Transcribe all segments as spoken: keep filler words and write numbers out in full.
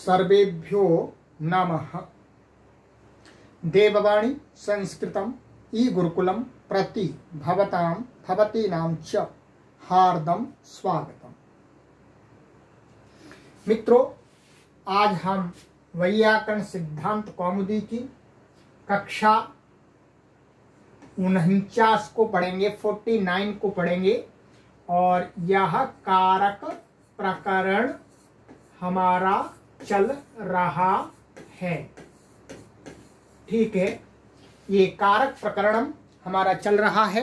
सर्वेभ्यो नमः। देववाणी संस्कृतम ई गुरुकुलम प्रति भवतां भवतीनां च हार्दम स्वागतम। मित्रों, आज हम वैयाकरण सिद्धांत कौमुदी की कक्षा उनचास को पढ़ेंगे, उनचास को पढ़ेंगे और यह कारक प्रकरण हमारा चल रहा है। ठीक है, ये कारक प्रकरण हमारा चल रहा है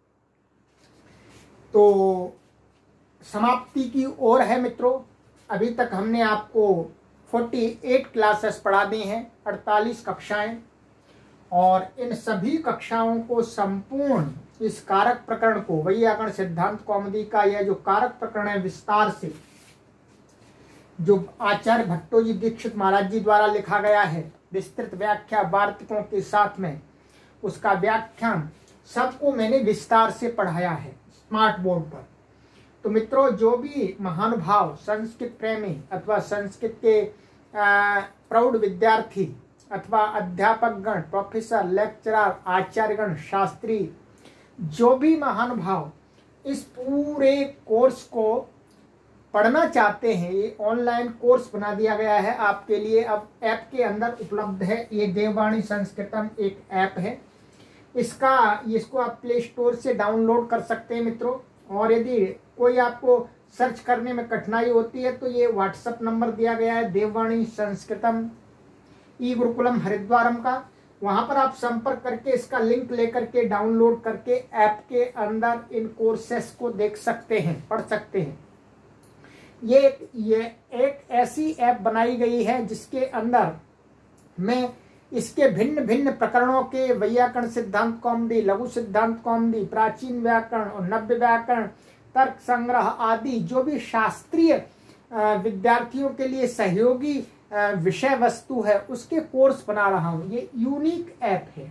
तो समाप्ति की ओर है। मित्रों, अभी तक हमने आपको अड़तालीस क्लासेस पढ़ा दी हैं, अड़तालीस कक्षाएं, और इन सभी कक्षाओं को संपूर्ण इस कारक प्रकरण को, वैयाकरण सिद्धांत कौमुदी का यह जो कारक प्रकरण है, विस्तार से जो आचार्य भट्टोजी दीक्षित महाराज जी द्वारा लिखा गया है, विस्तृत व्याख्या वार्तिकों के साथ में उसका व्याख्यान सबको मैंने विस्तार से पढ़ाया है स्मार्ट बोर्ड पर। तो मित्रों, जो भी महानुभाव संस्कृत प्रेमी अथवा संस्कृत के प्रौढ़ विद्यार्थी अथवा अध्यापकगण, प्रोफेसर, लेक्चरर, आचार्यगण, शास्त्री, जो भी महानुभाव इस पूरे कोर्स को पढ़ना चाहते हैं, ये ऑनलाइन कोर्स बना दिया गया है आपके लिए। अब ऐप के अंदर उपलब्ध है, ये देववाणी संस्कृतम एक ऐप है। इसका इसको आप प्ले स्टोर से डाउनलोड कर सकते हैं मित्रों। और यदि कोई आपको सर्च करने में कठिनाई होती है तो ये व्हाट्सएप नंबर दिया गया है, देववाणी संस्कृतम ई गुरुकुलम हरिद्वारम का, वहां पर आप संपर्क करके इसका लिंक लेकर के डाउनलोड करके ऐप के अंदर इन कोर्सेस को देख सकते हैं, पढ़ सकते हैं। ये ये एक ऐसी ऐप बनाई गई है जिसके अंदर मैं इसके भिन्न भिन्न प्रकरणों के वैयाकरण सिद्धांत कौमुदी, लघु सिद्धांत कौमुदी, प्राचीन व्याकरण और नव्य व्याकरण, तर्क संग्रह आदि जो भी शास्त्रीय विद्यार्थियों के लिए सहयोगी विषय वस्तु है उसके कोर्स बना रहा हूं। ये यूनिक ऐप है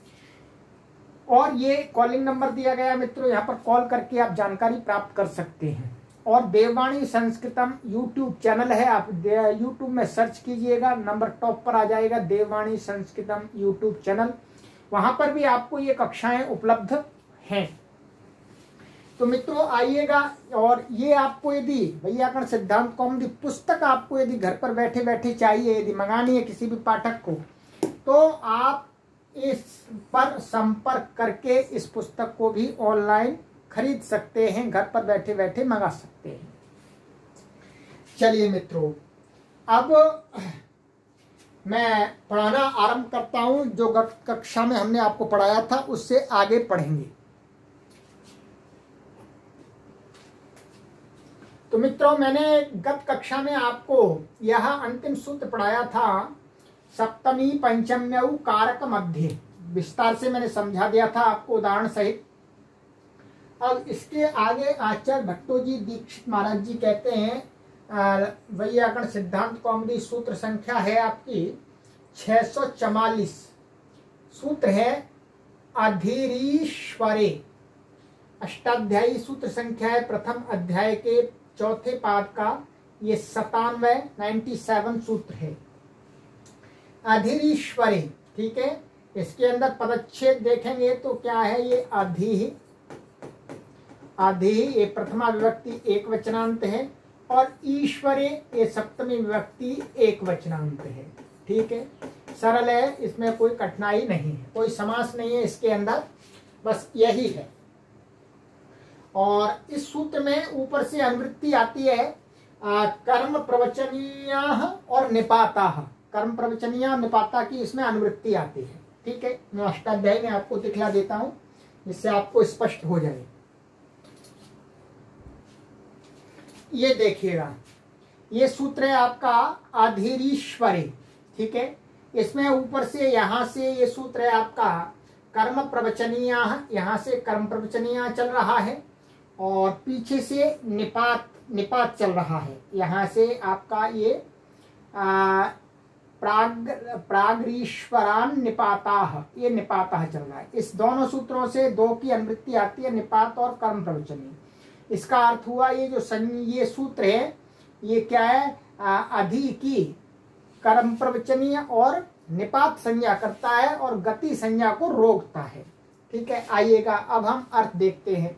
और ये कॉलिंग नंबर दिया गया है मित्रों, यहाँ पर कॉल करके आप जानकारी प्राप्त कर सकते हैं। और देववाणी संस्कृतम यूट्यूब चैनल है, आप यूट्यूब में सर्च कीजिएगा, नंबर टॉप पर आ जाएगा, देववाणी संस्कृतम यूट्यूब चैनल, वहां पर भी आपको ये कक्षाएं उपलब्ध हैं। तो मित्रों आइएगा, और ये आपको यदि वैयाकरण सिद्धांत कौमुदी पुस्तक आपको यदि घर पर बैठे बैठे चाहिए, यदि मंगानी है किसी भी पाठक को, तो आप इस पर संपर्क करके इस पुस्तक को भी ऑनलाइन खरीद सकते हैं, घर पर बैठे बैठे मंगा सकते हैं। चलिए मित्रों, अब मैं पढ़ाना आरंभ करता हूं। जो गत कक्षा में हमने आपको पढ़ाया था उससे आगे पढ़ेंगे। तो मित्रों, मैंने गत कक्षा में आपको यह अंतिम सूत्र पढ़ाया था, सप्तमी पंचम्यौ कारक मध्य, विस्तार से मैंने समझा दिया था आपको उदाहरण सहित। अब इसके आगे आचार्य भट्टोजी दीक्षित महाराज जी कहते हैं, वैयाकरण सिद्धांत कौमुदी सूत्र संख्या है आपकी छह सौ चवालीस, सूत्र है अधीरीश्वरे, अष्टाध्यायी सूत्र संख्या है, प्रथम अध्याय के चौथे पाद का ये सतानवे नाइन्टी सेवन सूत्र है, अधीरीश्वरे। ठीक है, इसके अंदर पदच्छेद देखेंगे तो क्या है, ये अधि आधि ये प्रथमा विभक्ति एक वचनांत है, और ईश्वरे ये सप्तमी विभक्ति एक वचनांत है। ठीक है, सरल है, इसमें कोई कठिनाई नहीं है, कोई समास नहीं है इसके अंदर, बस यही है। और इस सूत्र में ऊपर से अनुवृत्ति आती है, आ, कर्म प्रवचनीय और निपाता, कर्म प्रवचनीय निपाता की इसमें अनुवृत्ति आती है। ठीक है, मैं अष्टाध्यायी में आपको दिखला देता हूं जिससे आपको स्पष्ट हो जाए। ये देखिएगा, ये सूत्र है आपका अधीरीश्वरे। ठीक है, इसमें ऊपर से यहां से ये सूत्र है आपका कर्म प्रवचनीय, यहां से कर्म प्रवचनीय चल रहा है, और पीछे से निपात निपात चल रहा है। यहां से आपका ये प्राग प्रागरीश्वरान निपाता, ये निपाता चल रहा है। इस दोनों सूत्रों से दो की अनुवृत्ति आती है, निपात और कर्म प्रवचनीय। इसका अर्थ हुआ ये जो ये सूत्र है ये क्या है, अधि की कर्म प्रवचनीय और निपात संज्ञा करता है और गति संज्ञा को रोकता है। ठीक है, आइएगा अब हम अर्थ देखते हैं।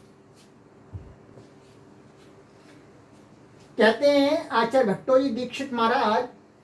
कहते हैं आचार्य भट्टोजी दीक्षित महाराज,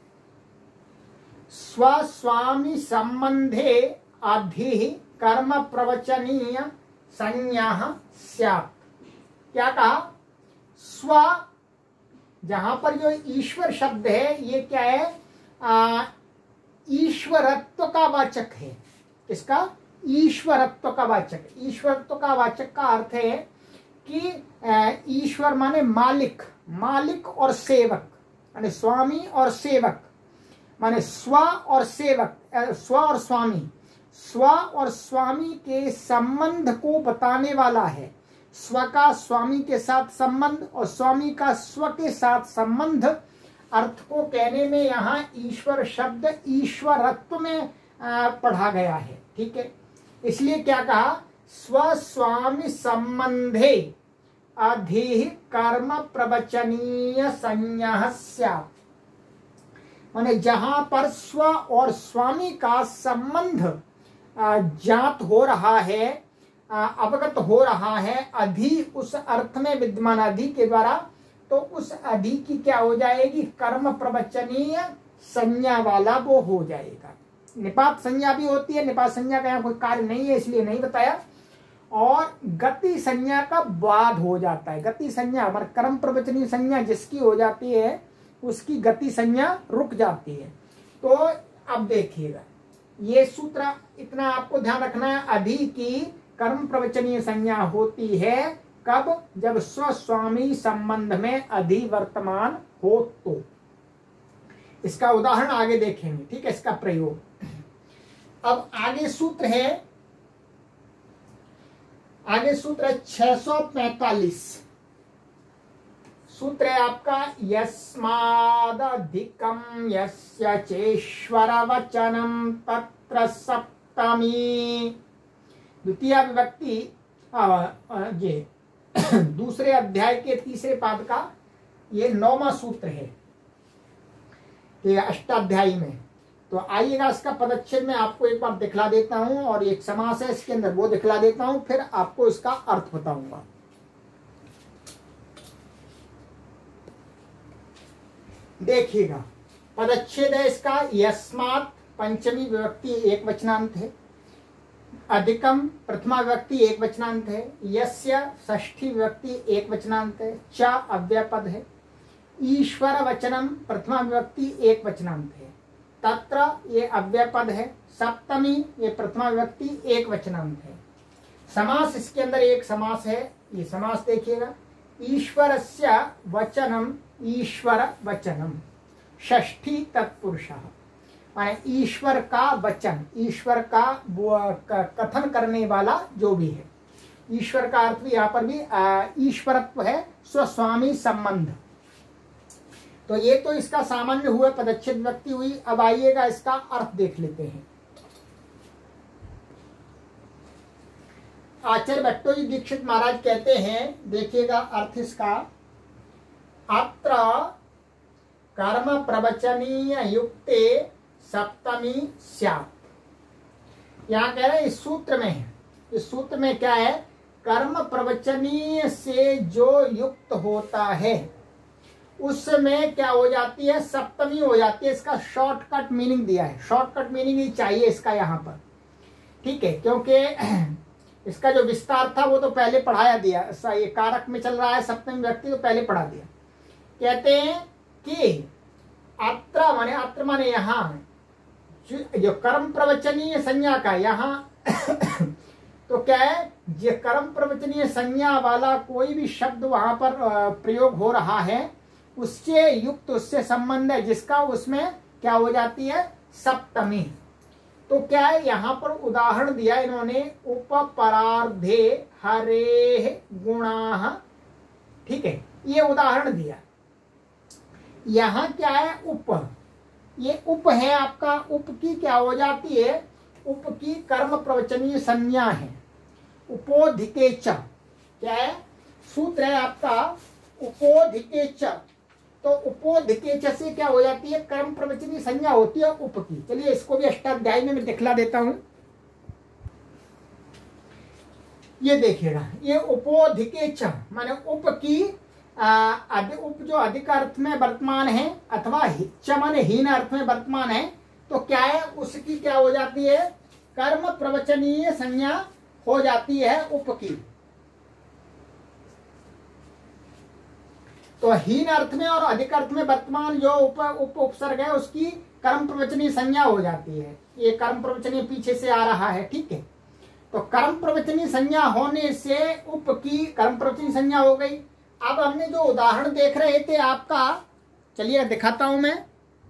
स्वस्वामी संबंधे अधि कर्म प्रवचनीय संज्ञा स्यात्। क्या कहा? स्व, जहां पर जो ईश्वर शब्द है ये क्या है? आ, ईश्वरत्व का वाचक है। इसका ईश्वरत्व का वाचक। ईश्वरत्व का वाचक का अर्थ है कि ईश्वर माने मालिक, मालिक और सेवक, माने स्वामी और सेवक, माने स्व और सेवक, स्व और स्वामी, स्व और स्वामी के संबंध को बताने वाला है। स्व का स्वामी के साथ संबंध और स्वामी का स्व के साथ संबंध अर्थ को कहने में यहाँ ईश्वर शब्द ईश्वरत्व में पढ़ा गया है। ठीक है, इसलिए क्या कहा? स्व स्वामी संबंधे अधि कर्म प्रवचनीय संज्ञा स्यात्। माने जहां पर स्व और स्वामी का संबंध ज्ञात हो रहा है, अवगत हो रहा है, अधि उस अर्थ में विद्यमान अधि के द्वारा, तो उस अधि की क्या हो जाएगी? कर्म प्रवचनीय संज्ञा वाला वो हो जाएगा। निपात संज्ञा भी होती है, निपात संज्ञा का यहाँ कोई कार्य नहीं है इसलिए नहीं बताया। और गति संज्ञा का बाद हो जाता है। गति संज्ञा हमारे कर्म प्रवचनीय संज्ञा जिसकी हो जाती है उसकी गति संज्ञा रुक जाती है। तो अब देखिएगा, ये सूत्र इतना आपको ध्यान रखना है, अधि की कर्म प्रवचनीय संज्ञा होती है कब? जब स्वस्वामी संबंध में अधि वर्तमान हो तो। इसका उदाहरण आगे देखेंगे। ठीक है, इसका प्रयोग। अब आगे सूत्र है, आगे सूत्र है छह सौ पैंतालीस। सूत्र है आपका, यस्मादधिकम यस्य चेश्वर वचनम तत्र सप्तमी। द्वितीय विभक्ति ये दूसरे अध्याय के तीसरे पाद का ये नौवां सूत्र है ये अष्टाध्यायी में। तो आइएगा, इसका पदच्छेद में आपको एक बार दिखला देता हूं और एक समास है इसके अंदर वो दिखला देता हूं, फिर आपको इसका अर्थ बताऊंगा। देखिएगा, पदच्छेद है इसका, यस्मात् पंचमी विभक्ति एक वचनांत है, अधिकम प्रथमा विभक्ति एक वचनांत है, यस्य षष्ठी विभक्ति एक वचनांत है, च अव्ययपद है, ईश्वर वचनम प्रथमा विभक्ति एक वचनांत है, तत्र ये अव्ययपद है, सप्तमी ये प्रथमा विभक्ति एक वचनांत है। समास इसके अंदर एक समास है, ये समास देखिएगा, ईश्वरस्य वचनम ईश्वर वचनम, षष्ठी तत्पुरुषः, माने ईश्वर का वचन, ईश्वर का कथन करने वाला जो भी है। ईश्वर का अर्थ भी यहाँ पर भी ईश्वरत्व है, स्वस्वामी संबंध। तो ये तो इसका सामान्य हुआ, पदच्छेद विभक्ति हुई। अब आइएगा इसका अर्थ देख लेते हैं। आचार्य भट्टोजी दीक्षित महाराज कहते हैं, देखिएगा अर्थ इसका, अत्र कर्म प्रवचनीय युक्ते सप्तमी स्यात्। यहाँ कह रहे हैं इस सूत्र में है, इस सूत्र में क्या है? कर्म प्रवचनीय से जो युक्त होता है उसमें क्या हो जाती है? सप्तमी हो जाती है। इसका शॉर्टकट मीनिंग दिया है, शॉर्टकट मीनिंग ही चाहिए इसका यहाँ पर। ठीक है, क्योंकि इसका जो विस्तार था वो तो पहले पढ़ाया दिया, ये कारक में चल रहा है सप्तमी व्यक्ति तो पहले पढ़ा दिया। कहते हैं कि अत्र माने, अत्र माने यहाँ, जो कर्म प्रवचनीय संज्ञा का यहाँ तो क्या है? जो कर्म प्रवचनीय संज्ञा वाला कोई भी शब्द वहां पर प्रयोग हो रहा है उससे युक्त, उससे संबंध है जिसका, उसमें क्या हो जाती है? सप्तमी। तो क्या है यहाँ पर उदाहरण दिया इन्होंने, उपपरार्धे हरे गुणाः। ठीक है, ये उदाहरण दिया। यहाँ क्या है? उप, ये उप है आपका, उप की क्या हो जाती है? उप की कर्म प्रवचनीय संज्ञा है। उपोधिके च, क्या है? सूत्र है आपका, उपोधिके च, तो उपोधिकेच से क्या हो जाती है, कर्म प्रवचनी संज्ञा होती है उप की। चलिए इसको भी अष्टाध्यायी में मैं दिखला देता हूं। ये देखिएगा, ये उपोधिकेच माने उप की आ, उप जो अधिक अर्थ में वर्तमान है अथवा च माने हीन अर्थ में वर्तमान है, तो क्या है, उसकी क्या हो जाती है, कर्म प्रवचनीय संज्ञा हो जाती है उप की। तो हीन अर्थ में और अधिक अर्थ में वर्तमान जो उप उप उपसर्ग है उसकी कर्म प्रवचनीय संज्ञा हो जाती है। ये कर्म प्रवचनीय पीछे से आ रहा है, ठीक है। तो कर्म प्रवचनीय संज्ञा होने से उप की कर्म प्रवचनीय संज्ञा हो गई। अब हमने जो उदाहरण देख रहे थे आपका, चलिए दिखाता हूं मैं,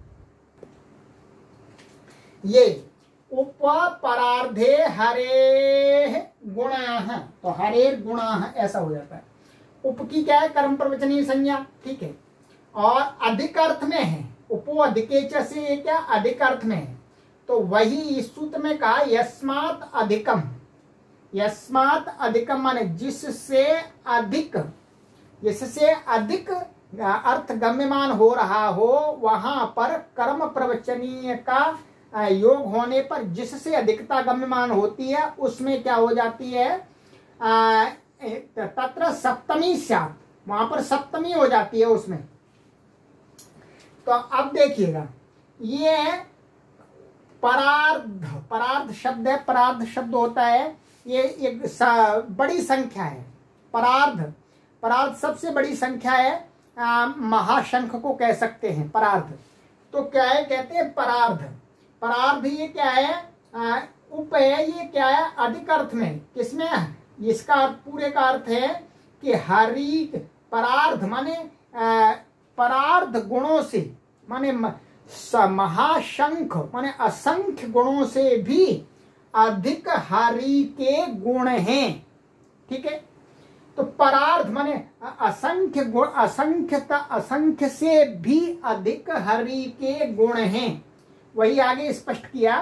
ये उप परार्धे हरे गुणाः, तो हरे गुणाः ऐसा हो जाता है। उप की क्या है, कर्म प्रवचनीय संज्ञा, ठीक है। और अधिक अर्थ में है, उपो अधिकेच से ये क्या अधिक अर्थ में है, तो वही इस सूत्र में कहा यस्मात् अधिकम। यस्मात् अधिकम माने जिससे अधिक, जिससे अधिक अर्थ गम्यमान हो रहा हो, वहां पर कर्म प्रवचनीय का योग होने पर जिससे अधिकता गम्यमान होती है उसमें क्या हो जाती है, आ, तत्र सप्तमी स्यात्, वहां पर सप्तमी हो जाती है उसमें। तो अब देखिएगा, ये परार्ध, परार्ध शब्द है, परार्ध शब्द होता है, ये एक बड़ी संख्या है। परार्ध, परार्ध सबसे बड़ी संख्या है, आ, महाशंख को कह सकते हैं परार्ध। तो क्या है, कहते हैं परार्ध। परार्ध ये क्या है, आ, उप है, ये क्या है अधिक अर्थ में, किसमें, इसका पूरे का अर्थ है कि हरि परार्ध माने परार्ध गुणों से, माने महाशंख माने असंख्य गुणों से भी अधिक हरि के गुण हैं, ठीक है। तो परार्ध माने असंख्य गुण, असंख्य असंख्य से भी अधिक हरि के गुण हैं। वही आगे स्पष्ट किया,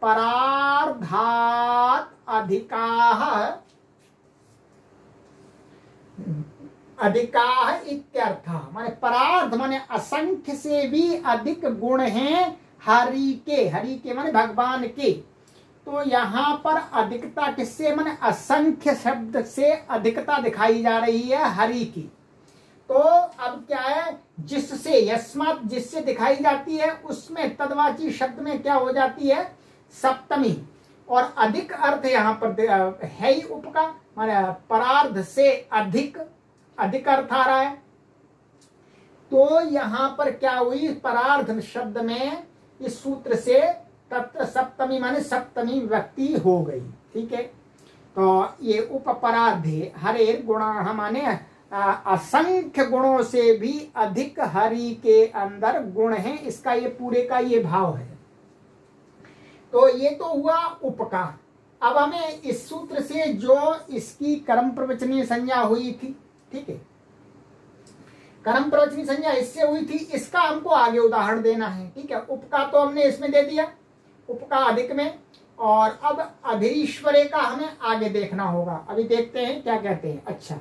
परार्धात् अधिकाः अधिकाः इत्यर्थः, माने परार्ध माने असंख्य से भी अधिक गुण हैं हरि के, हरि के माने भगवान के। तो यहाँ पर अधिकता किससे, माने असंख्य शब्द से अधिकता दिखाई जा रही है हरि की। तो अब क्या है, जिससे, यस्मात् जिससे दिखाई जाती है, उसमें तद्वाची शब्द में क्या हो जाती है, सप्तमी। और अधिक अर्थ यहाँ पर है ही उप का, माने परार्ध से अधिक, अधिक अर्थ आ रहा है। तो यहाँ पर क्या हुई, परार्ध शब्द में इस सूत्र से तत्र सप्तमी माने सप्तमी व्यक्ति हो गई, ठीक है। तो ये उपपराधे हरे गुणाः माने असंख्य गुणों से भी अधिक हरि के अंदर गुण हैं, इसका ये पूरे का ये भाव है। तो ये तो हुआ उप का। अब हमें इस सूत्र से जो इसकी कर्म प्रवचनीय संज्ञा हुई थी, ठीक है, कर्म प्रवचनीय संज्ञा इससे हुई थी, इसका हमको आगे उदाहरण देना है, ठीक है। उप का तो हमने इसमें दे दिया, उप का अधिक में, और अब अधीश्वरे का हमें आगे देखना होगा। अभी देखते हैं क्या कहते हैं। अच्छा,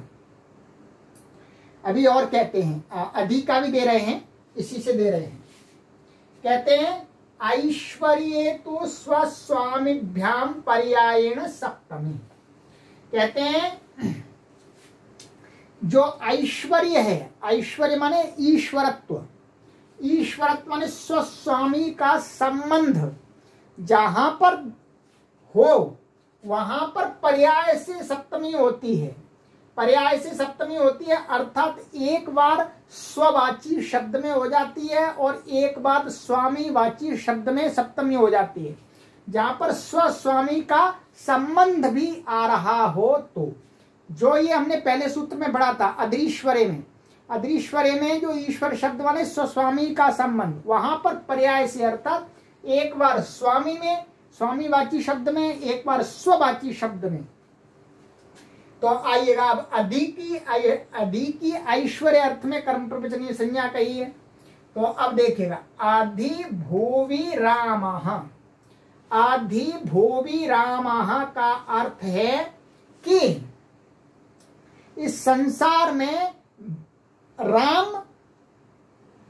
अभी और कहते हैं, अधिक का भी दे रहे हैं, इसी से दे रहे हैं। कहते हैं ऐश्वर्ये तो स्वस्वामिभ्याम पर्यायेण सप्तमी। कहते हैं जो ऐश्वर्य है, ऐश्वर्य माने ईश्वरत्व, ईश्वरत्व माने स्वस्वामी का संबंध जहां पर हो वहां पर पर्याय से सप्तमी होती है, पर्याय से सप्तमी होती है, अर्थात एक बार स्ववाची शब्द में हो जाती है और एक बार स्वामी वाची शब्द में सप्तमी हो जाती है। जहां पर स्वस्वामी का संबंध भी आ रहा हो, तो जो ये हमने पहले सूत्र में पढ़ा था अधीश्वरे में, अधीश्वरे में जो ईश्वर शब्द वाले स्वस्वामी का संबंध, वहां पर पर्याय से, अर्थात एक बार स्वामी में, स्वामीवाची शब्द में, एक बार स्ववाची शब्द में। तो आइएगा, अब अधिकी अधिकी ऐश्वर्य अर्थ में कर्म प्रवचनीय संज्ञा कही है। तो अब देखिएगा, आधि भूवि रामः, आधि भूवि रामः का अर्थ है कि इस संसार में राम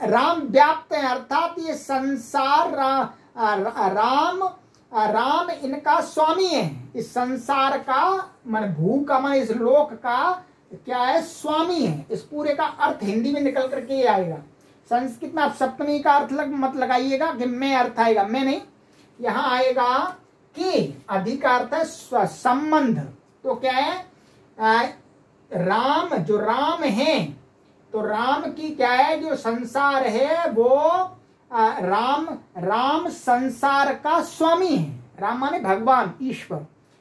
राम व्याप्त है, अर्थात ये संसार रा, राम राम इनका स्वामी है। इस संसार का मन भू का मन इस लोक का क्या है, स्वामी है। इस पूरे का अर्थ हिंदी में निकल करके आएगा। संस्कृत में आप सप्तमी का अर्थ लग, मत लगाइएगा कि मैं अर्थ आएगा, मैं नहीं, यहां आएगा कि अधिक अर्थ है संबंध। तो क्या है, आ, राम जो राम है, तो राम की क्या है, जो संसार है वो आ, राम राम संसार का स्वामी है। राम माने भगवान ईश्वर।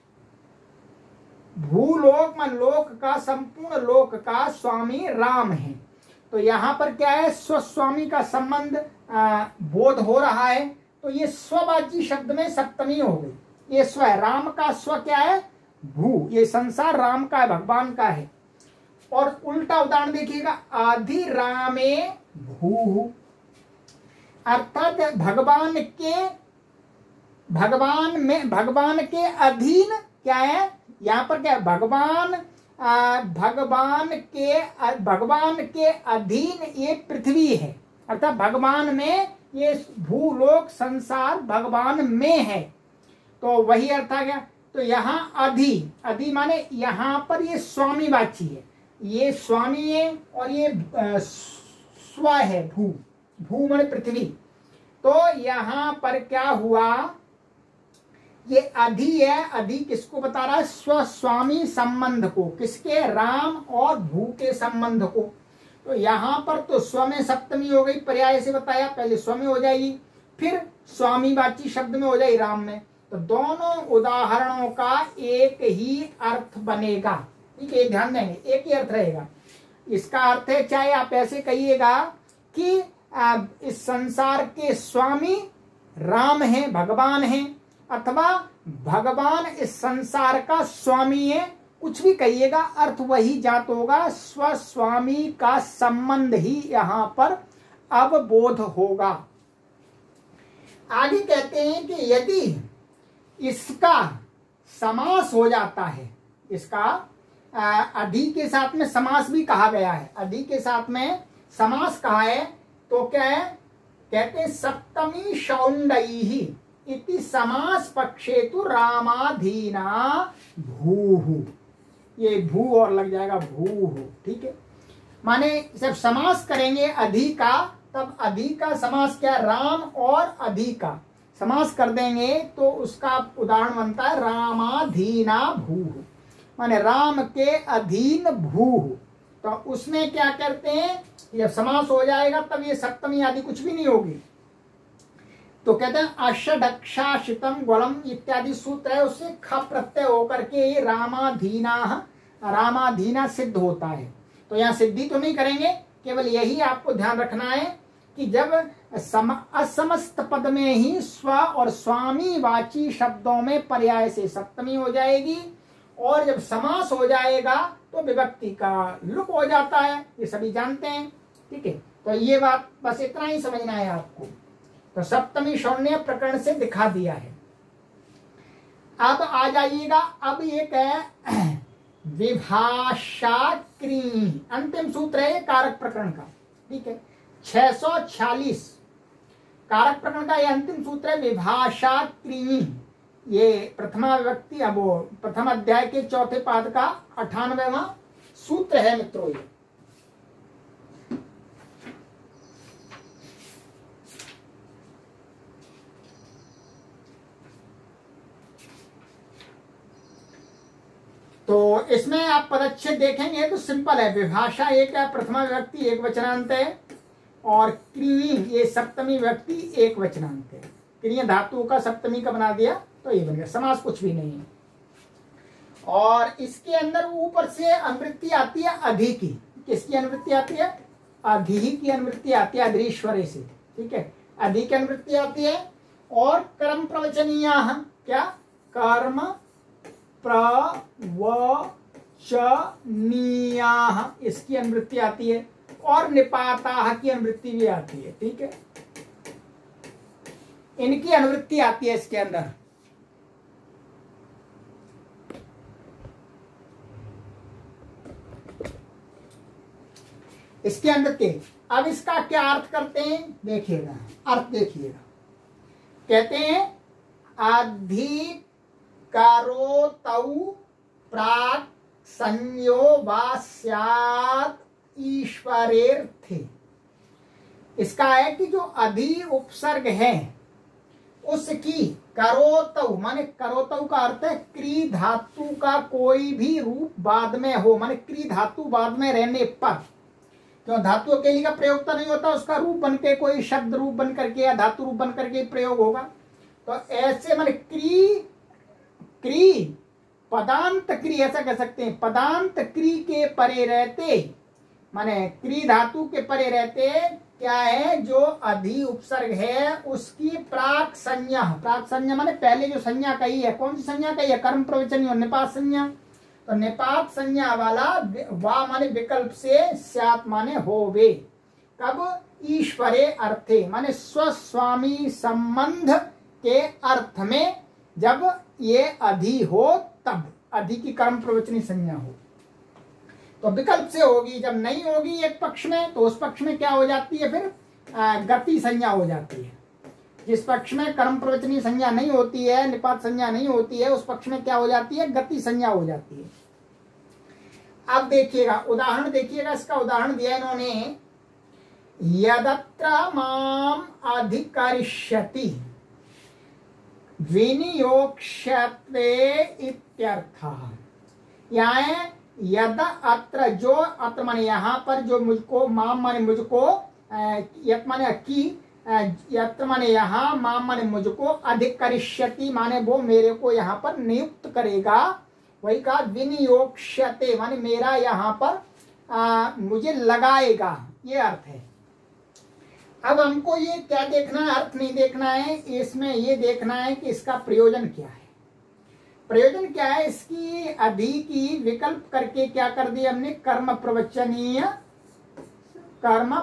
भूलोक मन लोक का, संपूर्ण लोक का स्वामी राम है। तो यहां पर क्या है, स्वस्वामी का संबंध बोध हो रहा है। तो ये स्ववाची शब्द में सप्तमी हो गई। ये स्व है, राम का स्व क्या है, भू। ये संसार राम का है, भगवान का है। और उल्टा उदाहरण देखिएगा, अधिरामे भू, अर्थात भगवान के भगवान में भगवान के अधीन क्या है, यहां पर क्या है, भगवान आ, भगवान के भगवान के अधीन ये पृथ्वी है। अर्थात भगवान में ये भूलोक संसार भगवान में है। तो वही अर्थ आ गया। तो यहाँ अधि अधि माने यहाँ पर ये स्वामीवाची है, ये स्वामी है और ये स्व है, भू भू माने पृथ्वी। तो यहाँ पर क्या हुआ, ये अधि है। अधि किसको बता रहा है, स्वस्वामी संबंध को, किसके, राम और भू के संबंध को। तो यहाँ पर तो स्व में सप्तमी हो गई, पर्याय से बताया, पहले स्व में हो जाएगी, फिर स्वामीवाची शब्द में हो जाएगी राम में। तो दोनों उदाहरणों का एक ही अर्थ बनेगा। ठीक है, ध्यान देंगे, एक ही अर्थ रहेगा। इसका अर्थ है, चाहे आप ऐसे कहिएगा कि इस संसार के स्वामी राम है, भगवान है, अथवा भगवान इस संसार का स्वामी है, कुछ भी कहिएगा, अर्थ वही जात होगा। स्वस्वामी का संबंध ही यहां पर अवबोध होगा। आगे कहते हैं कि यदि इसका समास हो जाता है, इसका अधि के साथ में समास भी कहा गया है, अधि के साथ में समास कहा है, तो क्या है, कहते हैं सप्तमी शौंडई इति समास पक्षेतु रामाधीना भूहु। ये भू और लग जाएगा भूहु। ठीक है, माने जब समास करेंगे अधि का, तब अधि का समास क्या, राम और अधि का समास कर देंगे तो उसका उदाहरण बनता है रामाधीना भूहु, माने राम के अधीन भूहु। तो उसमें क्या करते हैं, जब समास हो जाएगा तब ये सप्तमी आदि कुछ भी नहीं होगी। तो कहते हैं अष्टदक्षाशितम ग्वलम इत्यादि सूत्र है, उससे ख प्रत्यय होकर के ये रामाधीना रामाधीना सिद्ध होता है। तो यहाँ सिद्धि तो नहीं करेंगे, केवल यही आपको ध्यान रखना है कि जब सम, असमस्त पद में ही स्व और स्वामी वाची शब्दों में पर्याय से सप्तमी हो जाएगी, और जब समास हो जाएगा तो विभक्ति का लुप हो जाता है, ये सभी जानते हैं। ठीक है, तो ये बात बस इतना ही समझना है आपको। तो सप्तमी शौण्य प्रकरण से दिखा दिया है। अब आ जाइएगा, अब एक है विभाषा क्री, अंतिम सूत्र है कारक प्रकरण का। ठीक है, छह सौ छियालीस कारक प्रकरण का ये अंतिम सूत्र है, विभाषा क्री। ये प्रथमा विभक्ति, अब वो प्रथम अध्याय के चौथे पाद का अठानवेवां सूत्र है मित्रों। ये तो इसमें आप पदच्छेद देखेंगे तो सिंपल है। विभाषा एक है, प्रथमा विभक्ति एक वचनांत है, और क्रिय ये सप्तमी विभक्ति एक वचनांत है। क्रिय धातु का सप्तमी का बना दिया तो ये बन गया, समास कुछ भी नहीं है। और इसके अंदर ऊपर से अनुवृत्ति आती है अधि की। किसकी अनुवृत्ति आती है, अधि की अनुवृत्ति आती है, अधीश्वरे से। ठीक है, अधि की अनुवृत्ति आती है। और कर्म प्रवचनीय, क्या, कर्म प्रवचनीय, इसकी अनुवृत्ति आती है। और निपाता की अनुवृत्ति भी आती है। ठीक है, इनकी अनुवृत्ति आती है इसके अंदर। इसके अंदर के अब इसका क्या अर्थ करते हैं, देखिएगा अर्थ देखिएगा। कहते हैं अधिकरोतौ प्राक् संयो वा स्यात् ईश्वरेर्थे। इसका है कि जो अधि उपसर्ग है उसकी करोतौ माने करोतौ का अर्थ है क्री धातु का कोई भी रूप बाद में हो, माने क्री धातु बाद में रहने पर, क्यों धातु अकेली का प्रयोग तो नहीं होता, उसका रूप बनके कोई शब्द रूप बन करके या धातु रूप बन करके प्रयोग होगा। तो ऐसे माने क्री क्री पदांत क्री ऐसा कह सकते हैं, पदांत क्री के परे रहते माने क्री धातु के परे रहते क्या है, जो अधि उपसर्ग है उसकी प्राक संज्ञा, प्राक संज्ञा माने पहले जो संज्ञा कही है, कौन सी संज्ञा कही है, कर्म प्रवचनी और निपात संज्ञा। तो निपात संज्ञा वाला वा माने विकल्प से स्यात् माने होवे, कब, ईश्वरे अर्थे माने स्वस्वामी संबंध के अर्थ में, जब ये अधि हो तब, अधि की कर्म प्रवचनी संज्ञा हो तो विकल्प से होगी। जब नहीं होगी एक पक्ष में तो उस पक्ष में क्या हो जाती है, फिर आ, गति संज्ञा हो जाती है। जिस पक्ष में कर्म प्रवचनी संज्ञा नहीं होती है, निपात संज्ञा नहीं होती है, उस पक्ष में क्या हो जाती है, गति संज्ञा हो जाती है। अब देखिएगा उदाहरण, देखिएगा इसका उदाहरण दिया इन्होंने, यदत्र माम अधिकरिष्यति विनियोक्ष्यते इत्यर्थः। यहाँ यद अत्र, जो अत्र माने यहाँ पर, जो मुझको, माम माने मुझको, यत माने की, यत्र माने यहाँ, माम माने मुझको, अधिक करिष्यति माने वो मेरे को यहाँ पर नियुक्त करेगा, वही कहा विनियोक्ष्यते माने मेरा यहाँ पर आ, मुझे लगाएगा, ये अर्थ है। अब हमको ये क्या देखना है, अर्थ नहीं देखना है, इसमें ये देखना है कि इसका प्रयोजन क्या है। प्रयोजन क्या है, इसकी अधि की विकल्प करके क्या कर दिया हमने, कर्म प्रवचनीय, कर्म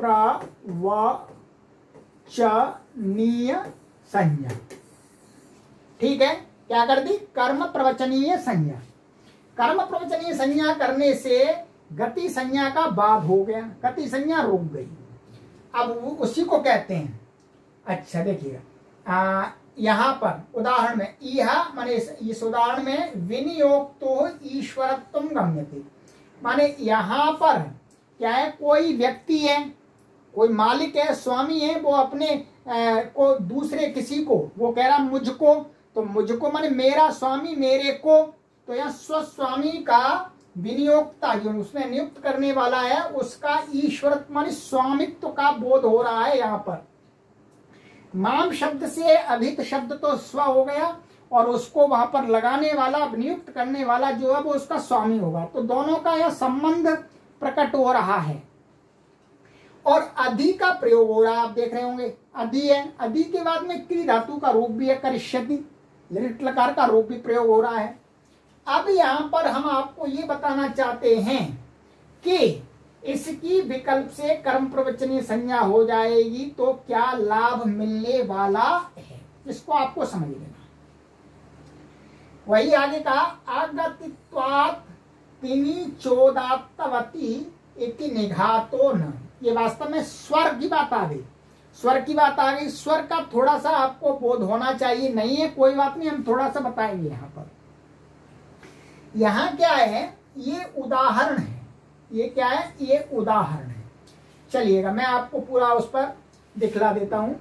प्रवचनीय संज्ञा, ठीक है, क्या कर दी, कर्म प्रवचनीय संज्ञा। कर्म प्रवचनीय संज्ञा करने से गति संज्ञा का बाध हो गया, गति संज्ञा रुक गई। अब उसी को कहते हैं, अच्छा देखिएगा यहाँ पर उदाहरण में, यह माने इस उदाहरण में विनियोक्तो ईश्वरत्व गम्यते, माने यहाँ पर क्या है, कोई व्यक्ति है, कोई मालिक है, स्वामी है, वो अपने आ, को दूसरे किसी को, वो कह रहा मुझको, तो मुझको माने मेरा स्वामी मेरे को, तो यहाँ स्वस्वामी का विनियोक्ता जो उसमें नियुक्त करने वाला है उसका ईश्वरत्व माने स्वामित्व का बोध हो रहा है। यहाँ पर माम शब्द से अभित शब्द तो स्व हो गया और उसको वहां पर लगाने वाला, नियुक्त करने वाला जो है वो उसका स्वामी होगा, तो दोनों का यह संबंध प्रकट हो रहा है। और अधि का प्रयोग हो रहा है, आप देख रहे होंगे अधि है, अधि के बाद में क्री धातु का रूप भी है, करिष्यति, लिट लकार का रूप भी प्रयोग हो रहा है। अब यहाँ पर हम आपको ये बताना चाहते हैं कि इसकी विकल्प से कर्म प्रवचनीय संज्ञा हो जाएगी तो क्या लाभ मिलने वाला है, इसको आपको समझ लेना। वही आगे कहा, आगतित्वात् तिनि चोदात्तवती इति निघातो न, ये वास्तव में स्वर की बात आ गई, स्वर की बात आ गई। स्वर का थोड़ा सा आपको बोध होना चाहिए, नहीं है कोई बात नहीं, हम थोड़ा सा बताएंगे। यहाँ पर यहाँ क्या है, ये उदाहरण है, ये क्या है, ये उदाहरण है। चलिएगा मैं आपको पूरा उस पर दिखला देता हूं।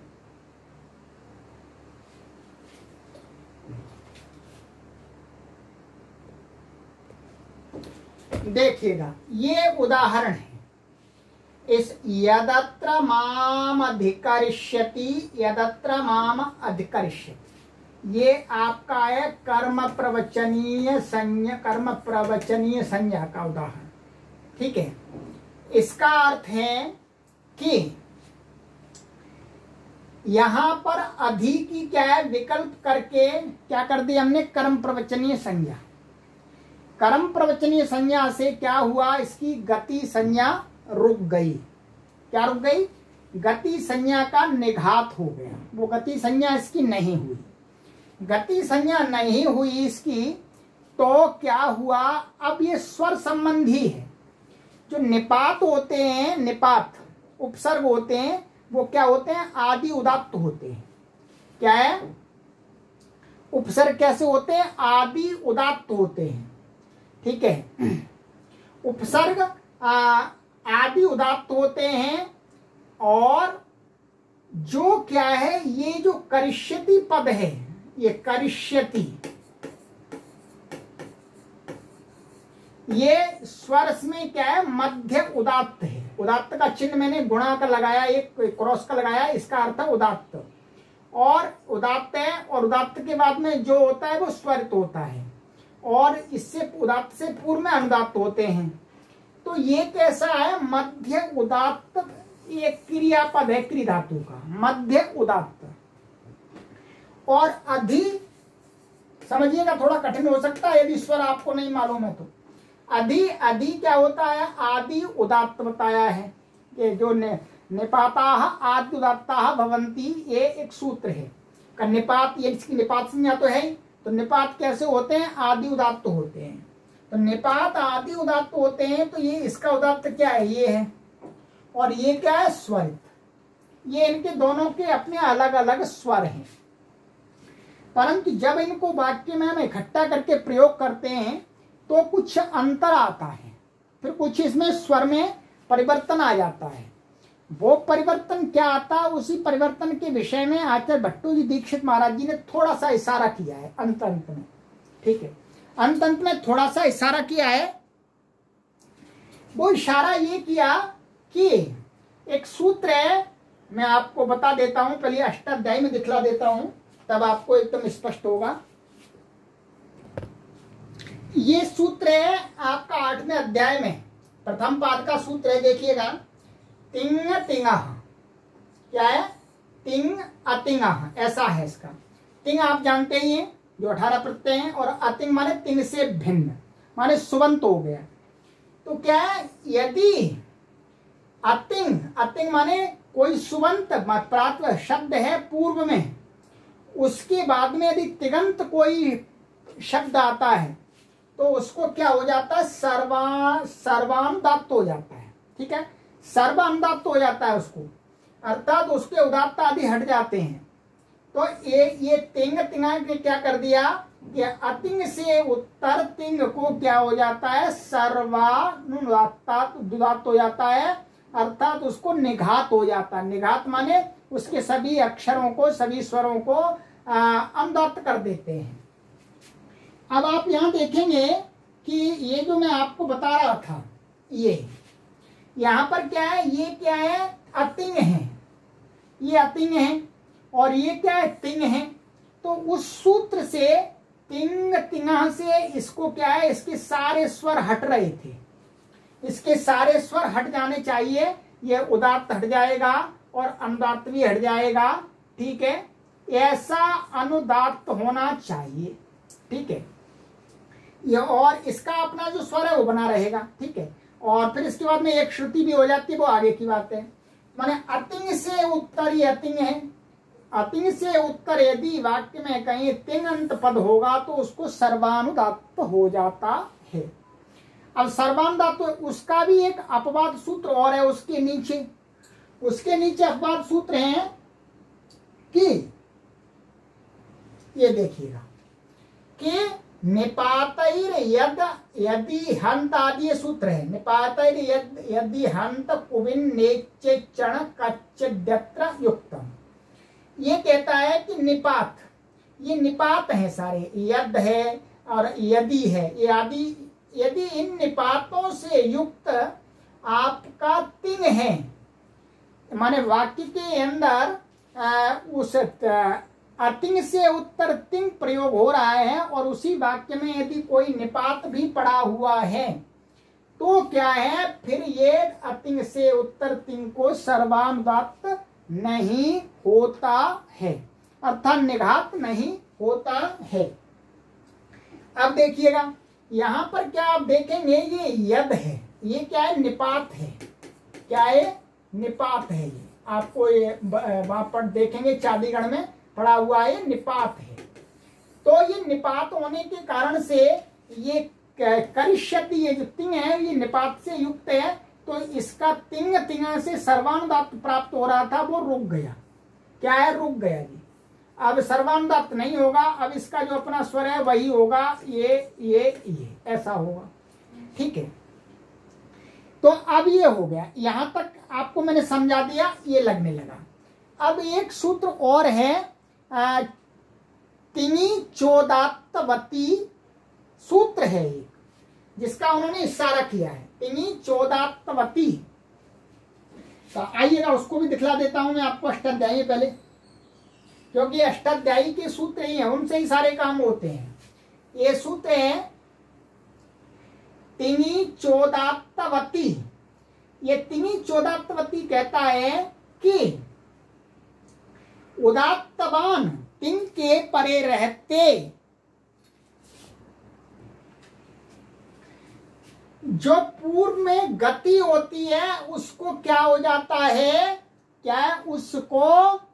देखिएगा ये उदाहरण है, इस यदत्र माम अधिकरिष्यति, यदत्र माम अधिकरिष्यति, ये आपका है कर्म प्रवचनीय संज्ञा, कर्म प्रवचनीय संज्ञा का उदाहरण, ठीक है। इसका अर्थ है कि यहां पर अधि की क्या है, विकल्प करके क्या कर दिया हमने, कर्म प्रवचनीय संज्ञा। कर्म प्रवचनीय संज्ञा से क्या हुआ, इसकी गति संज्ञा रुक गई। क्या रुक गई, गति संज्ञा का निघात हो गया, वो गति संज्ञा इसकी नहीं हुई। गति संज्ञा नहीं हुई इसकी, तो क्या हुआ, अब ये स्वर संबंधी है। जो निपात होते हैं, निपात उपसर्ग होते हैं वो क्या होते हैं, आदि उदात्त होते हैं। क्या है, उपसर्ग कैसे होते हैं, आदि उदात्त होते हैं। ठीक है, उपसर्ग आदि उदात्त होते हैं। और जो क्या है, ये जो करिष्यति पद है, ये करिष्यति, ये स्वर में क्या है, मध्य उदात्त है। उदात्त का चिन्ह मैंने गुणा का लगाया, एक क्रॉस का लगाया, इसका अर्थ है उदात्त। और उदात्त है, और उदात्त के बाद में जो होता है वो स्वरित होता है, और इससे उदात्त से पूर्व में अनुदात्त होते हैं। तो ये कैसा है, मध्य उदात्त, एक क्रियापद है क्रि धातु का, मध्य उदात्त। और अधि, समझिएगा थोड़ा कठिन हो सकता है यदि स्वर आपको नहीं मालूम है तो। अधि, अधि क्या होता है, आदि उदात्त बताया है कि जो ने, निपाताः आदि उदात्ताः भवन्ति, ये एक सूत्र है। का निपात, ये इसकी निपात संज्ञा तो है ही, तो निपात कैसे होते हैं, आदि उदात्त होते हैं। तो निपात आदि उदात्त होते हैं, तो ये इसका उदात्त क्या है, ये है, और ये क्या है, स्वरित। ये इनके दोनों के अपने अलग अलग स्वर हैं, परंतु जब इनको वाक्य में हम इकट्ठा करके प्रयोग करते हैं तो कुछ अंतर आता है, फिर कुछ इसमें स्वर में परिवर्तन आ जाता है। वो परिवर्तन क्या आता है, उसी परिवर्तन के विषय में आचार्य भट्टू जी दीक्षित महाराज जी ने थोड़ा सा इशारा किया है अंत अंत में। ठीक है, अंत अंत में थोड़ा सा इशारा किया है। वो इशारा ये किया कि एक सूत्र है, मैं आपको बता देता हूं, पहले अष्टाध्यायी में दिखला देता हूं, तब आपको एकदम स्पष्ट होगा। ये सूत्र है आपका आठवें अध्याय में प्रथम पाद का सूत्र है, देखिएगा। तिंग तिंगा, क्या है, तिंग अतिंगा, ऐसा है इसका। तिंग आप जानते ही हैं, जो अठारह प्रत्यय हैं, और अतिंग माने तिंग से भिन्न, माने सुबंत हो गया। तो क्या है, यदि अतिंग, अतिंग माने कोई सुबंत प्रात शब्द है पूर्व में, उसके बाद में यदि तिगंत कोई शब्द आता है तो उसको क्या हो जाता है, सर्वा सर्वानुदात्त हो जाता है। ठीक है, सर्वानुदात्त हो जाता है उसको, अर्थात उसके उदात्त आदि हट जाते हैं। तो ये ये तिंग तिंगा ने क्या कर दिया कि अतिंग से उत्तर तिंग को क्या हो जाता है, सर्वानुदात्त हो जाता है, अर्थात उसको निघात हो जाता है। निघात माने उसके सभी अक्षरों को, सभी स्वरों को अनुदात्त कर देते हैं। अब आप यहाँ देखेंगे कि ये जो मैं आपको बता रहा था, ये यहाँ पर क्या है, ये क्या है, अतिंग है, ये अतिंग है, और ये क्या है, तिंग है। तो उस सूत्र से तिंग तिंगा से इसको क्या है, इसके सारे स्वर हट रहे थे, इसके सारे स्वर हट जाने चाहिए। ये उदात्त हट जाएगा और अनुदात्त भी हट जाएगा। ठीक है, ऐसा अनुदात्त होना चाहिए। ठीक है, ये और इसका अपना जो स्वर है वो बना रहेगा। ठीक है, और फिर इसके बाद में एक श्रुति भी हो जाती है, वो आगे की बात है। माने अतिंग से उत्तर, ये अतिंग है, अतिंग से उत्तर यदि वाक्य में कहीं तिंग अंत पद होगा तो उसको सर्वानुदात्त हो जाता है। अब सर्वानुदात्त, तो उसका भी एक अपवाद सूत्र और है उसके नीचे, उसके नीचे अपवाद सूत्र है कि ये देखिएगा कि निपातैर यद यदि हंत आदि ये सूत्र है। निपातैर यद यदि हंत कुविन नेचे चण कच्चद्यत्र युक्तम, ये कहता है कि निपात, ये निपात है सारे, यद है और यदि है, ये आदि, यदि इन निपातों से युक्त आपका तिंग है, माने वाक्य के अंदर आ, उस अतिंग से उत्तर तिंग प्रयोग हो रहा है, और उसी वाक्य में यदि कोई निपात भी पड़ा हुआ है तो क्या है, फिर ये अतिंग से उत्तर तिंग को सर्वानुदात्त नहीं होता है, अर्थात निघात नहीं होता है। अब देखिएगा यहां पर क्या आप देखेंगे, ये यद है, ये क्या है, निपात है। क्या है, निपात है। ये आपको ये वहां पर देखेंगे चांदीगढ़ में पड़ा हुआ है, निपात है। तो ये निपात होने के कारण से ये करिष्यति, ये जो तिंग है ये निपात से युक्त है, तो इसका तिंग तिंगा से सर्वानुदात्त प्राप्त हो रहा था वो रुक गया। क्या है? रुक गया जी। अब सर्वानुदात्त नहीं होगा, अब इसका जो अपना स्वर है वही होगा, ये ये ये ऐसा होगा। ठीक है, तो अब ये हो गया, यहां तक आपको मैंने समझा दिया, ये लगने लगा। अब एक सूत्र और है, तिनी चोदात्तवती सूत्र है एक, जिसका उन्होंने इशारा किया है, तिनी चोदात्तवती। तो आइएगा उसको भी दिखला देता हूं मैं आपको अष्टाध्यायी पहले, क्योंकि अष्टाध्यायी के सूत्र ही हैं, उनसे ही सारे काम होते हैं। ये सूत्र है तिनी चोदात्तवती। ये तिनी चोदात्तवती कहता है कि उदात्तवान तिन के परे रहते जो पूर्व में गति होती है उसको क्या हो जाता है, क्या उसको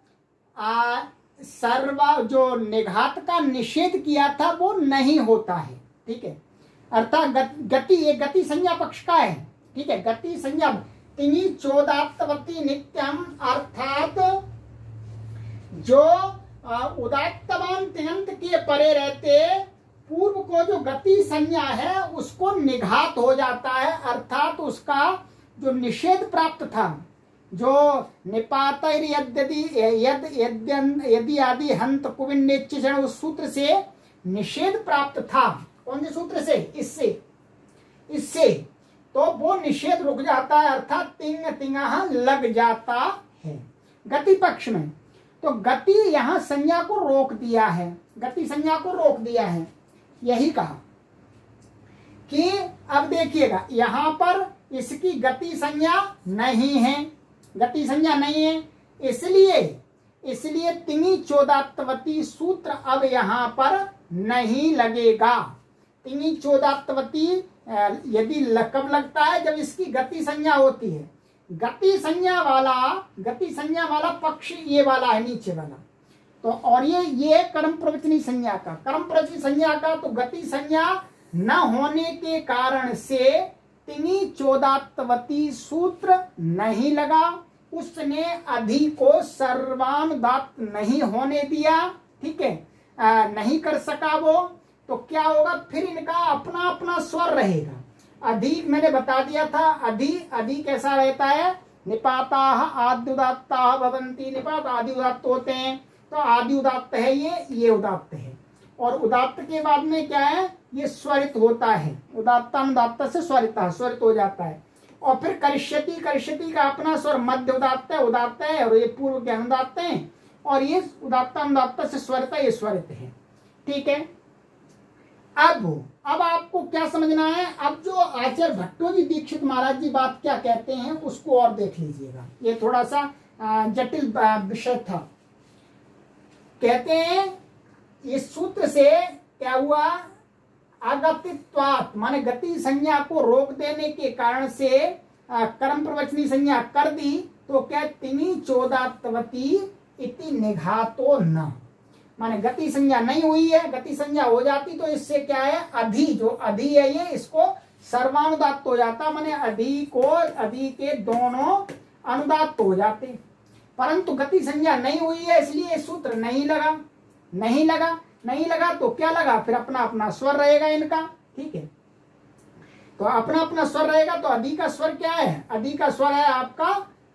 आ, सर्वा जो निघात का निषेध किया था वो नहीं होता है। ठीक है, अर्थात गति, ये गति संज्ञा पक्ष का है। ठीक है, गति संज्ञा तिनी चोदात्तवती नित्यम, अर्थात जो उदात्तवान तिङंत के परे रहते पूर्व को जो गति संज्ञा है उसको निघात हो जाता है, अर्थात उसका जो निषेध प्राप्त था, जो निपात यद्यदि यद यदि आदि हंत कुविन्नेच्छण, उस सूत्र से निषेध प्राप्त था। कौन से सूत्र से? इससे इससे तो वो निषेध रुक जाता है, अर्थात तिंग तिंगा लग जाता है गति पक्ष में। तो गति यहां संज्ञा को रोक दिया है, गति संज्ञा को रोक दिया है, यही कहा कि अब देखिएगा यहां पर इसकी गति संज्ञा नहीं है, गति संज्ञा नहीं है, इसलिए इसलिए तिनी चोदात्तवती सूत्र अब यहां पर नहीं लगेगा। तिनी चोदात्तवती यदि कब लगता है? जब इसकी गति संज्ञा होती है। गति संज्ञा वाला गति संज्ञा वाला पक्ष ये वाला है, नीचे वाला। तो और ये ये कर्म प्रवचनी संज्ञा का कर्म प्रवचनी संज्ञा का तो गति संज्ञा न होने के कारण से तिनी चोदात्तवती सूत्र नहीं लगा, उसने अधि को सर्वानुदात्त नहीं होने दिया। ठीक है, आ, नहीं कर सका वो, तो क्या होगा फिर इनका अपना अपना स्वर रहेगा। अधि मैंने बता दिया था, अधि अधि कैसा रहता है? निपाता आदि उदात्ता भवंती, निपात आदि उदात्त होते हैं, तो आदि उदात्त है ये ये उदात्त है, और उदात्त के बाद में क्या है? ये स्वरित होता है, उदात्तानुदात्त से स्वरित स्वरित हो जाता है। और फिर करिष्यति, करिष्यति का अपना स्वर मध्य उदात्त है, उदात्त है, और ये पूर्व के अनुदात्त है, और ये उदात्तानुदात्त से स्वरित है, ये स्वरित है। ठीक है, अब अब आपको क्या समझना है? अब जो आचार्य भट्टोजी दीक्षित महाराज जी बात क्या कहते हैं उसको और देख लीजिएगा, ये थोड़ा सा जटिल विषय था। कहते हैं इस सूत्र से क्या हुआ? अगतित्वात्, माने गति संज्ञा को रोक देने के कारण से आ, कर्म प्रवचनी संज्ञा कर दी, तो क्या तिनी चोदात्तवती इति निघातो न, माने गति संज्ञा नहीं हुई है। गति संज्ञा हो जाती तो इससे क्या है? अधि, जो अधि है ये इसको सर्वानुदात्त हो जाता, माने अधि को अधि के दोनों अनुदात्त हो जाते, परंतु गति संज्ञा नहीं हुई है, इसलिए सूत्र नहीं लगा। नहीं लगा नहीं लगा तो क्या लगा? फिर अपना अपना स्वर रहेगा इनका। ठीक है, तो अपना अपना स्वर रहेगा, तो अधि का स्वर क्या है? अधि का स्वर है आपका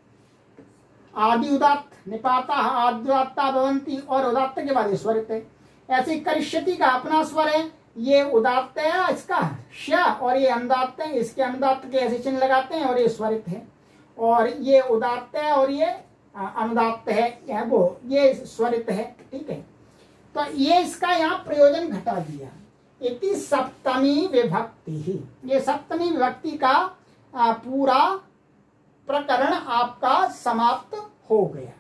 आदि उदात्त, निपाता आदि उदात्ता भवंती, और उदात्त के बाद स्वरित है। ऐसे करिष्यति का अपना स्वर है, ये उदात्त है इसका श, और ये अनुदात्त है, इसके अनुदात्त के ऐसे चिन्ह लगाते हैं, और ये स्वरित है, और ये उदात्त है, और ये अनुदात्त है, यह वो ये स्वरित है। ठीक है, तो ये इसका यहाँ प्रयोजन घटा दिया। इति सप्तमी विभक्ति ही, ये सप्तमी विभक्ति का पूरा प्रकरण आपका समाप्त हो गया।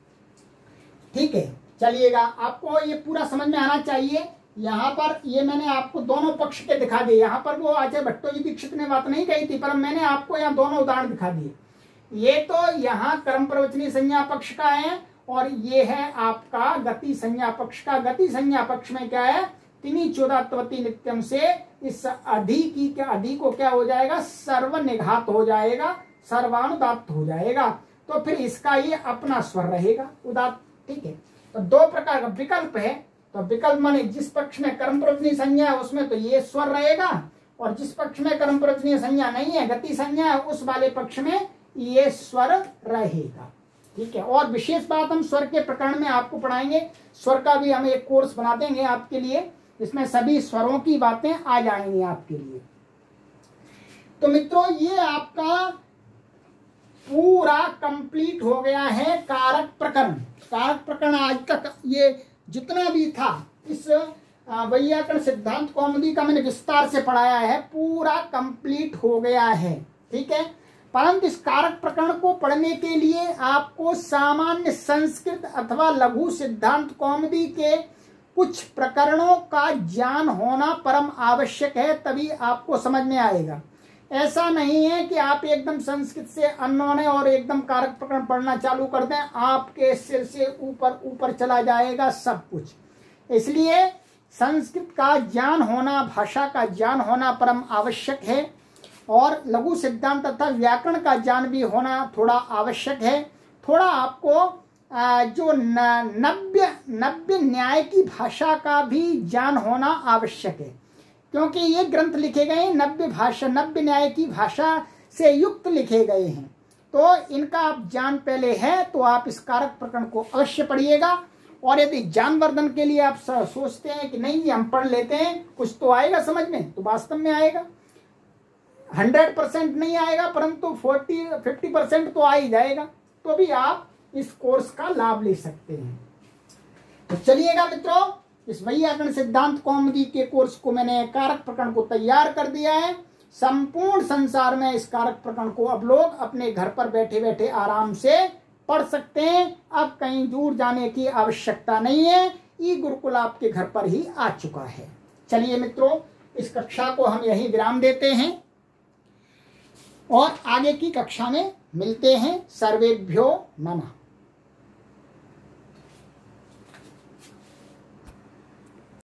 ठीक है, चलिएगा, आपको ये पूरा समझ में आना चाहिए। यहाँ पर ये मैंने आपको दोनों पक्ष के दिखा दिए। यहाँ पर वो आचार्य भट्टोजी दीक्षित ने बात नहीं कही थी, पर मैंने आपको यहाँ दोनों उदाहरण दिखा दिए। ये तो यहाँ कर्म प्रवचनी संज्ञा पक्ष का है, और ये है आपका गति संज्ञा पक्ष का। गति संज्ञा पक्ष में क्या है? तिनी चोदात्तवती नित्यम से इस अधि की क्या, अधि को क्या हो जाएगा? सर्व निघात हो जाएगा, सर्वानुदात्त हो जाएगा, तो फिर इसका ये अपना स्वर रहेगा उदात्त। ठीक है, तो दो प्रकार का विकल्प है, तो विकल्प माने जिस पक्ष में कर्म प्रवचनीय संज्ञा है उसमें तो ये स्वर रहेगा, और जिस पक्ष में कर्म प्रवचनीय संज्ञा नहीं है, गति संज्ञा है, उस वाले पक्ष में ये स्वर रहेगा। ठीक है, और विशेष बात हम स्वर के प्रकरण में आपको पढ़ाएंगे। स्वर का भी हम एक कोर्स बना देंगे आपके लिए, इसमें सभी स्वरों की बातें आ जाएंगी आपके लिए। तो मित्रों, ये आपका पूरा कंप्लीट हो गया है कारक प्रकरण। कारक प्रकरण आज तक ये जितना भी था इस वैयाकरण सिद्धांत कौमुदी का मैंने विस्तार से पढ़ाया है, पूरा कंप्लीट हो गया है। ठीक है, परंतु इस कारक प्रकरण को पढ़ने के लिए आपको सामान्य संस्कृत अथवा लघु सिद्धांत कौमुदी के कुछ प्रकरणों का ज्ञान होना परम आवश्यक है, तभी आपको समझ में आएगा। ऐसा नहीं है कि आप एकदम संस्कृत से अनजाने और एकदम कारक प्रकरण पढ़ना चालू कर दें, आपके सिर से ऊपर ऊपर चला जाएगा सब कुछ। इसलिए संस्कृत का ज्ञान होना, भाषा का ज्ञान होना परम आवश्यक है, और लघु सिद्धांत तथा व्याकरण का ज्ञान भी होना थोड़ा आवश्यक है। थोड़ा आपको जो नव्य नव्य न्याय की भाषा का भी ज्ञान होना आवश्यक है, क्योंकि ये ग्रंथ लिखे गए नव्य भाषा नव्य न्याय की भाषा से युक्त लिखे गए हैं। तो इनका आप ज्ञान पहले है तो आप इस कारक प्रकरण को अवश्य पढ़िएगा। और यदि ज्ञानवर्धन के लिए आप सोचते हैं कि नहीं हम पढ़ लेते हैं, कुछ तो आएगा समझ में, तो वास्तव में आएगा। हंड्रेड परसेंट नहीं आएगा, परंतु फोर्टी फिफ्टी परसेंट तो आ ही जाएगा, तो भी आप इस कोर्स का लाभ ले सकते हैं। तो चलिएगा मित्रों, इस वैयाकरण सिद्धांत कौमुदी के कोर्स को मैंने कारक प्रकरण को तैयार कर दिया है। संपूर्ण संसार में इस कारक प्रकरण को अब लोग अपने घर पर बैठे बैठे आराम से पढ़ सकते हैं। अब कहीं दूर जाने की आवश्यकता नहीं है, ई गुरुकुल आपके घर पर ही आ चुका है। चलिए मित्रों, इस कक्षा को हम यहीं विराम देते हैं और आगे की कक्षा में मिलते हैं। सर्वेभ्यो नमः।